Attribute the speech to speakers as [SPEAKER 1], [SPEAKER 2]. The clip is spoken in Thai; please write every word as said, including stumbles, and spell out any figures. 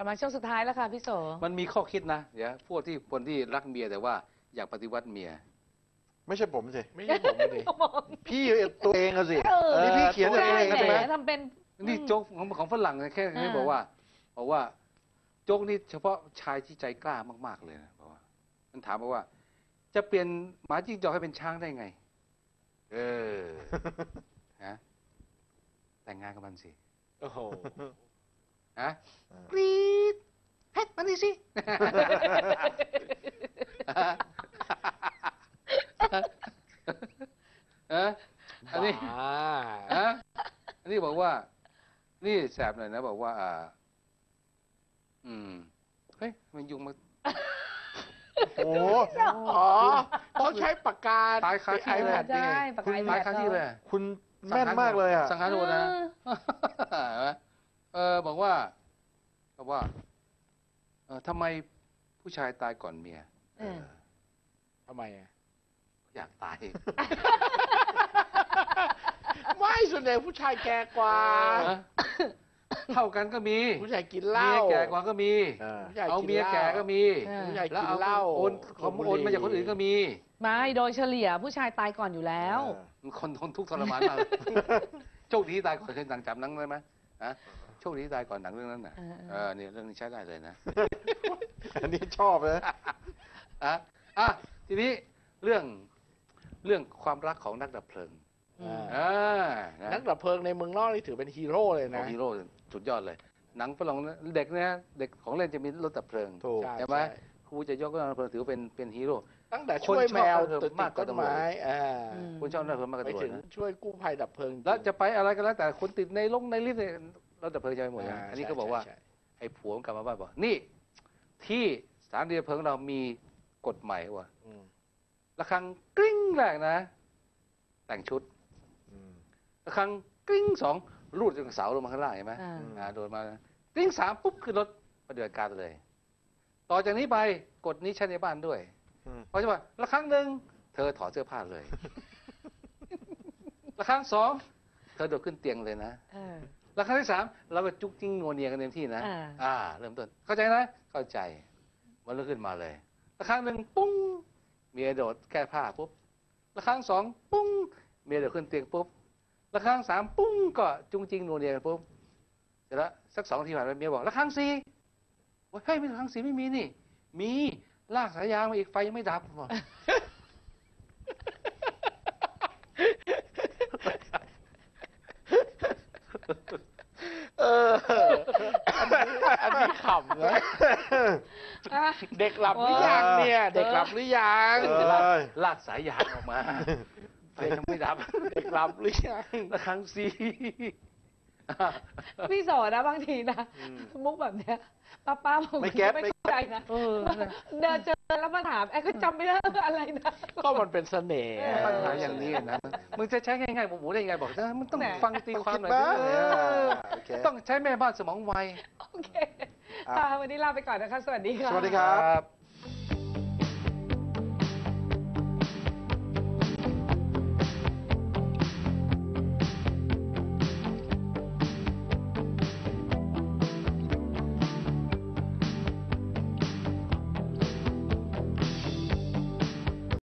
[SPEAKER 1] ลับมาช่วงสุดท้ายแล้วค่ะพี่โส
[SPEAKER 2] มันมีข้อคิดนะเดี๋ยวพวกที่คนที่รักเมียแต่ว่าอยากปฏิวัติเมีย
[SPEAKER 3] ไม่ใช่ผมสิ
[SPEAKER 4] ไม่ใช่ผมเลย
[SPEAKER 3] พี่ตัวเองอะสินี่พี่เขียนตัวเองใช่ไหม
[SPEAKER 1] ทำเป็น
[SPEAKER 2] นี่โจ๊กของของฝรั่งแค่แค่บอกว่าบอกว่าโจ๊กนี่เฉพาะชายที่ใจกล้ามากๆเลยนะบอกว่ามันถามบอกว่าจะเปลี่ยนหมาจิ้งจอกให้เป็นช้างได้ไงเออฮะแต่งงานกับมันสิ
[SPEAKER 4] โอ้โห
[SPEAKER 2] ฮะกรี๊ดเฮ้ยมันนี่สิฮะอันนี้ฮะอันนี้บอกว่านี่แสบหน่อยนะบอกว่าอ่าอืมเฮ้ยมันยุงมา
[SPEAKER 3] โอ้
[SPEAKER 4] อ๋อเขาใช้ปากกา
[SPEAKER 2] ตายคาที่เลย
[SPEAKER 1] ใช่ปากกา
[SPEAKER 2] ตายคาที่เลย
[SPEAKER 3] คุณแม่นมากเลยอ่ะ
[SPEAKER 2] สังหารโดนนะเออบอกว่าบอกว่าเออทำไมผู้ชายตายก่อนเมีย
[SPEAKER 4] ทำไมอ่ะ
[SPEAKER 2] อยากตาย
[SPEAKER 4] ไม่ส่วนใหญ่ผู้ชายแก่กว่า
[SPEAKER 2] เท่ากันก็มี
[SPEAKER 4] ผู้ชายกินเหล้า
[SPEAKER 2] เมียแก่กว่าก็มีเอาเมียแก่ก็มี
[SPEAKER 4] ผู้ชายกินเหล้า
[SPEAKER 2] โอนของโอนมาจากคนอื่นก็มี
[SPEAKER 1] ไม่โดยเฉลี่ยผู้ชายตายก่อนอยู่แล้ว
[SPEAKER 2] คนทนทุกข์ทรมานมากโชคดีตายก่อนเคยหนังจำหนังได้ไหมฮะโชคดีตายก่อนหนังเรื่องนั้นน่ะเออเนี่ยเรื่องนี้ใช้ได้เลยนะ
[SPEAKER 3] อันนี้ชอบเลย
[SPEAKER 2] อ่ะอ่ะทีนี้เรื่องเรื่องความรักของนักดับเพลิง
[SPEAKER 4] นักดับเพลิงในเมืองนอกนี่ถือเป็นฮีโร่เลยนะ
[SPEAKER 2] ฮีโร่สุดยอดเลยหนังฝรั่งเด็กเนี่ยเด็กของเล่นจะมีรถดับเพลิงใช่ไหมครูจะยกรถดับเพลิงถือเป็นเป็นฮีโร่
[SPEAKER 4] ตั้งแต่ช่วยแมวติดต้นไม้
[SPEAKER 2] คนชอบดับเพลิงมากกว่าตัว
[SPEAKER 4] นะช่วยกู้ภัยดับเพลิง
[SPEAKER 2] แล้วจะไปอะไรก็แล้วแต่คนติดในลงในลิฟต์รถดับเพลิงจะไปหมดนะอันนี้ก็บอกว่าไอ้ผัวกลับมาบ้านบอกนี่ที่สถานีดับเพลิงเรามีกฎใหม่ว่ะระฆังกริ้งแรกนะแต่งชุดระฆังกริ้งสองรูดจากเสาลงมาข้างล่างเห็นไหมโดนมากริ้งสามปุ๊บขึ้นรถปฏิบัติการเลยต่อจากนี้ไปกฎนี้ใช้ในบ้านด้วยเพราะฉะนั้นระฆังหนึ่งเธอถอดเสื้อผ้าเลยระฆังสองเธอโดดขึ้นเตียงเลยนะระฆังที่สามเราก็จุกจิ้งงัวเนียกันเต็มที่นะอ่าเริ่มต้นเข้าใจนะเข้าใจมันลุกขึ้นมาเลยระฆังหนึ่งปุ้งเมียโดดแก้ผ้าปุ๊บระฆังสองปุ้งเมียโดดขึ้นเตียงปุ๊บระฆังสามปุ้งก็จุ้งจิ้งนัวเนียกันปุ๊บเสร็จแล้วสักสองทีผ่านไปเมียบอกระฆังสี่ว่าเฮ้ยไม่ระฆังสี่ไม่มีนี่มีลากสายยางมาอีกไฟยังไม่ดับ
[SPEAKER 4] เอออันนี้ขำนะเด็กหลับหรือยังเนี่ยเด็กหลับหรือยัง
[SPEAKER 2] ลากสายยางออกมาไฟยังไม่ดับ
[SPEAKER 4] เด็กหลับหรือยัง
[SPEAKER 2] ระฆังสี่
[SPEAKER 1] พี่สอนนะบางทีนะมุกแบบเนี้ยป้าป้าผมไม่เข้าใจนะเดินเจอแล้วมาถามไอ้ก็จำไม่ได้อะไรนะ
[SPEAKER 4] ก็มันเป็นเสน่ห์
[SPEAKER 2] ปัญหาอย่างนี้นะมึงจะใช้ง่ายๆหมูได้ยังไงบอกนะมันต้องฟังตีความหน่อยต้องใช้แม่บ้านสมองไว
[SPEAKER 1] โอเควันนี้ลาไปก่อนนะคะสวัสดีค่ะ
[SPEAKER 3] สวัสดีครับ